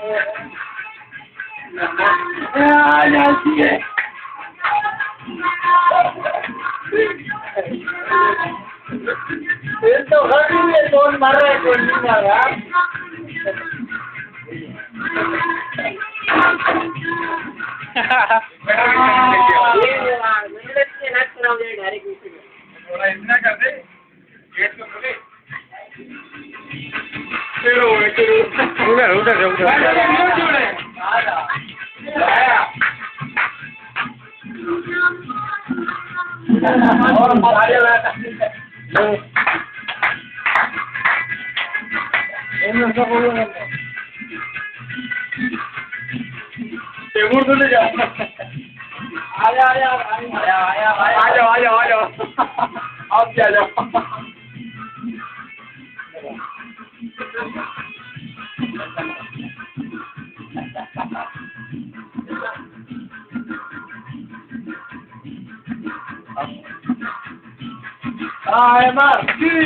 ये तो हर दिन ये कौन मार रहा है कौन नहीं मार रहा इतना कर दे गेट को खोले चलो उधर उधर उधर और मारे तेमूर तो ले जाओ आजा आजा आजा आजा आ जाओ आ जाओ आ जाओ आप क्या जाओ Ay, Mar,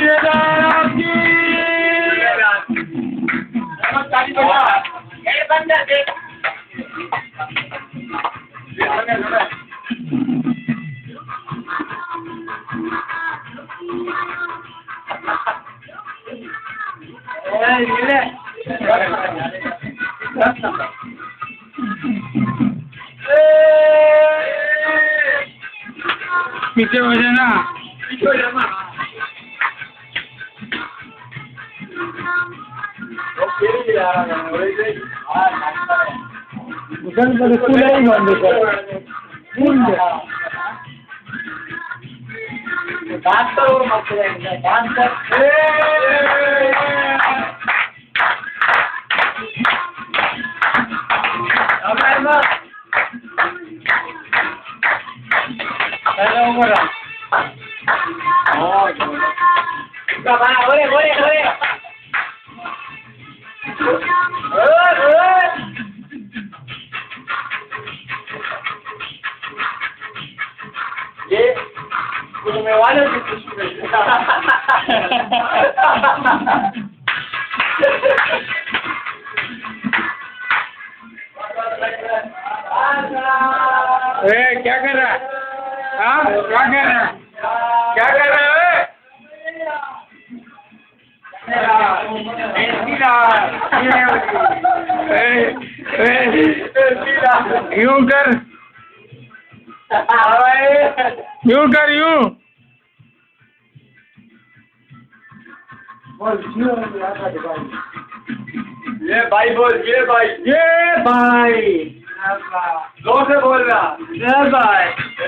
पीछे हो जाना उधर पर स्कूल है बंद कर डांस करो मत डांस कर हेलो मोरा ओ का भाई ओरे ओरे ओरे ये घूमने वाले भी खुश हुए क्या कर रहा है हाँ क्या कर रहा है क्या कर रहा है यूं कर यूं कर यूं ये भाई बोल ये भाई जोर से बोल रहा ये भाई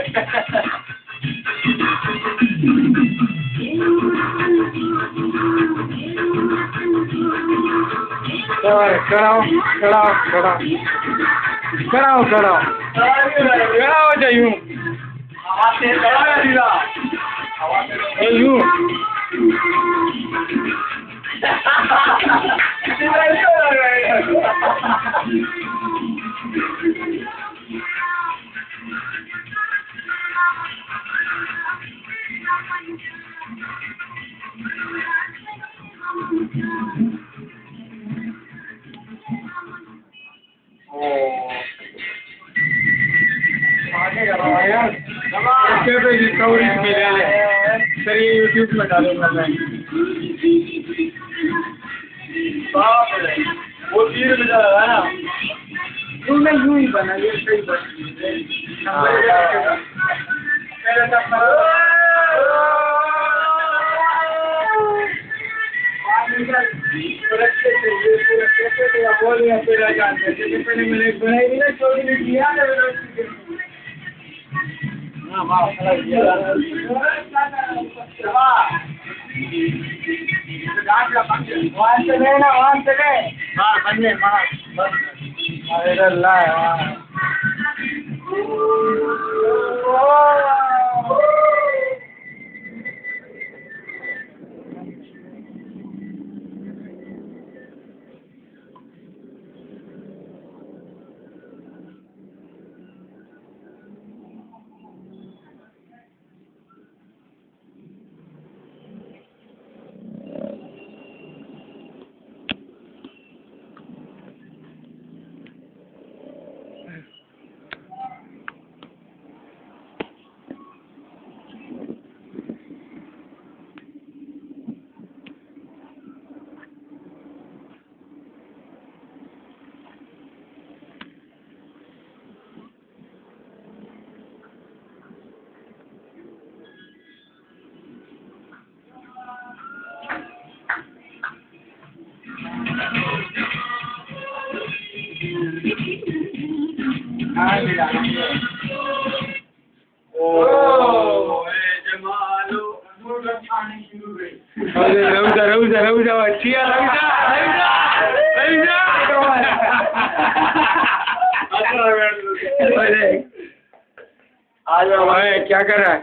कराओ कराओ कराओ कराओ कराओ कराओ जाइयो आवाज से कराओ दीदा यूं कवरेज मेरे लिए सर ये यूट्यूब में डालूंगा मैं वो 3 रुपये है ना यूं में यूं ही बना ये सही बना पहले मैंने बनाई थी ना 24 मिनट किया वहाँ से लेना वहाँ से ले हाँ बनने अरे अल्लाह क्या कर रहा है?